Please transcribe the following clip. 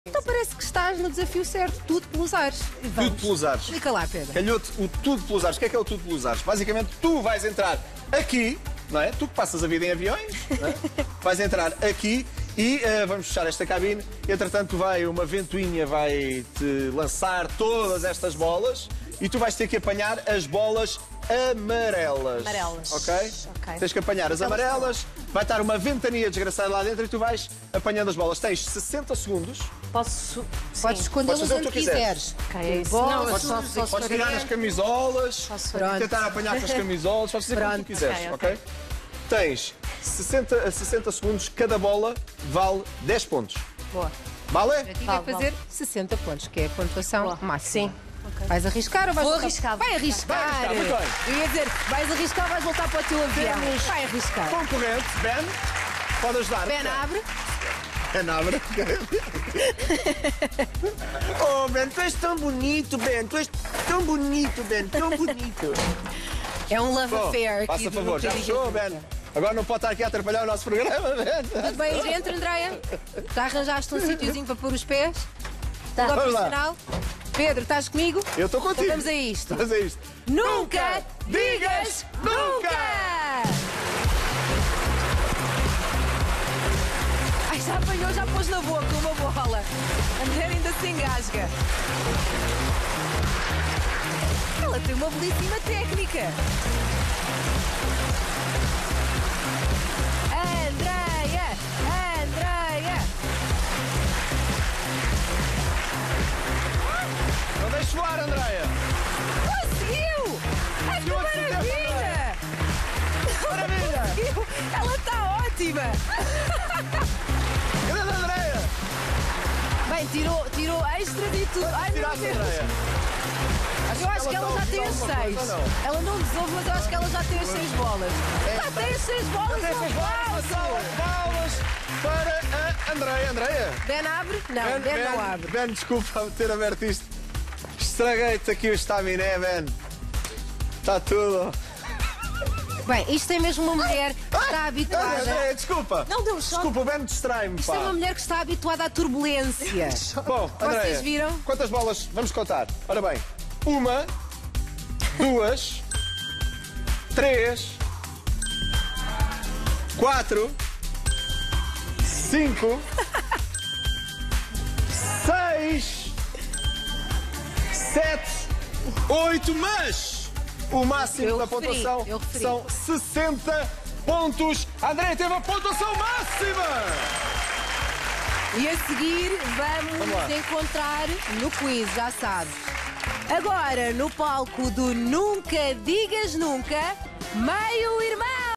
Então parece que estás no desafio certo, tudo pelos ares. Tudo pelos ares. Explica lá, Pedro. Calhou-te o tudo pelos ares. O que é o tudo pelos ares? Basicamente, tu vais entrar aqui, não é? Tu que passas a vida em aviões, não é? Vais entrar aqui e vamos fechar esta cabine. Entretanto, uma ventoinha vai-te lançar todas estas bolas e tu vais ter que apanhar as bolas amarelas. Ok? Tens que apanhar as amarelas, vai estar uma ventania desgraçada lá dentro e tu vais apanhando as bolas. Tens 60 segundos. Podes Podes escondê-las fazer o que onde tu quiseres. quiseres. Ok, Bolas, Podes tirar as camisolas, Pronto. tentar apanhar com as camisolas, podes fazer o que tu quiseres, ok. Tens 60 segundos, cada bola vale 10 pontos. Boa. Vale? E vai fazer 60 pontos, que é a pontuação máxima. Sim. Okay. Vais arriscar ou vais Vou voltar? arriscar. Vai arriscar. Vai arriscar, muito bem. Eu ia dizer, vais arriscar ou vais voltar para o teu avião? Temos Vai arriscar. Concorrente, Ben, pode ajudar. Ben, abre. Ben, abre. Oh, Ben, tu és tão bonito, Ben. Tu és tão bonito, Ben. Tão bonito. É um love Bom, affair. faça aqui favor, do já Nunca fechou, Digas Ben? Agora não pode estar aqui a atrapalhar o nosso programa, Ben. Tudo bem aí dentro, Andréia? Já arranjaste um sítiozinho para pôr os pés? Tá. Tudo Vamos lá. operacional? Pedro, estás comigo? Eu estou contigo. Então vamos a isto. Vamos a isto. Nunca digas nunca! Ai, já apanhou, já pôs na boca uma bola. A mulher ainda se engasga. Ela tem uma belíssima técnica. Andréia! Andréia! Não deixes voar, Andréia. Conseguiu! Ai, que Conseguiu acender, maravilha! Maravilha! Conseguiu! Ela está ótima! Grande Andréia. Bem, tirou extras e tudo. Ai, meu Tiraste, Deus! Andréia. Eu acho que ela já tem as alguma 6. coisa, não? Ela não desouve, mas eu acho que ela já tem as 6 bolas. Já tem as 6 bolas, Essas um bolas, aplauso! balas para a Andréia. Andréia. Ben abre? Não, Ben não abre. Ben, desculpa ter aberto isto. Estraguei-te aqui o estaminé, Ben. Está tudo. Bem, isto é mesmo uma mulher que está habituada. Andréia, desculpa. Não deu um choque. Desculpa, o Ben distrai-me, Isto é uma pá. mulher que está habituada à turbulência. Bom, Andréia, Vocês viram? quantas bolas? Vamos contar. Ora bem, 1, 2, 3, 4, 5, 6, 7, 8, mas o máximo Eu da referi, pontuação eu referi. são 60 pontos. A Andréia teve a pontuação máxima! E a seguir Vamos vamos lá. nos encontrar no quiz, já sabes. Agora, no palco do Nunca Digas Nunca, Meio Irmão!